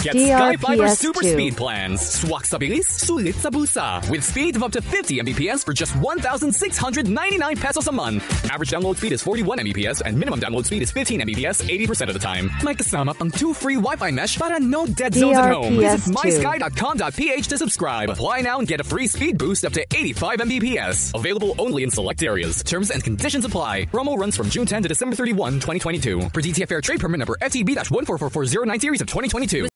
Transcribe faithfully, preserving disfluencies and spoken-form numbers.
Get D R Sky P Fiber S Super two. Speed plans. Swak sa Bilis, Sulit sa Bulsa. With speed of up to fifty megabits per second for just one thousand six hundred ninety-nine pesos a month. Average download speed is forty-one megabits per second and minimum download speed is fifteen megabits per second eighty percent of the time. May kasama pang two free Wi-Fi mesh para no dead zones at home. Visit my sky dot com dot p h to subscribe. Apply now and get a free speed boost up to eighty-five megabits per second. Available only in select areas. Terms and conditions apply. Promo runs from June tenth to December thirty-first, twenty twenty-two. Per D T F Fair Trade Permit number F T B one four four four zero nine series of twenty twenty-two.